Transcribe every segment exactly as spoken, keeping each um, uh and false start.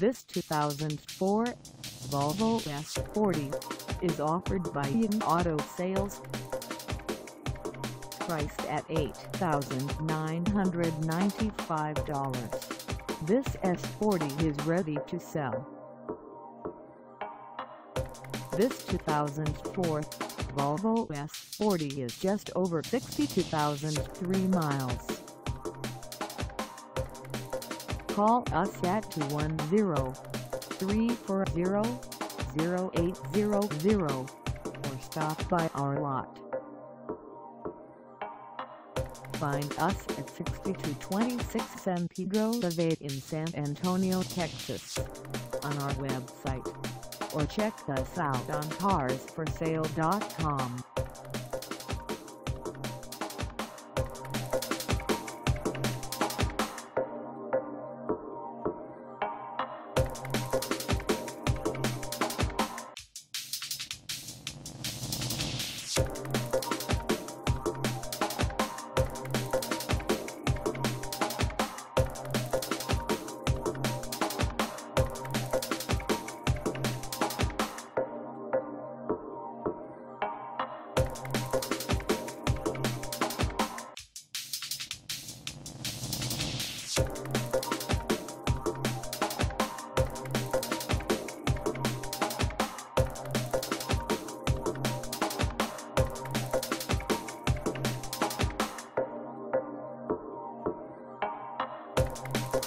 This two thousand four Volvo S forty is offered by Yam Auto Sales. Priced at eight thousand nine hundred ninety-five dollars, this S forty is ready to sell. This two thousand four Volvo S forty is just over sixty-two thousand three miles. Call us at two one zero, three four zero, zero eight zero zero or stop by our lot. Find us at sixty-two twenty-six San Pedro Ave in San Antonio, Texas, on our website, or check us out on cars for sale dot com.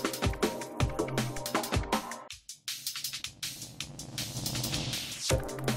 You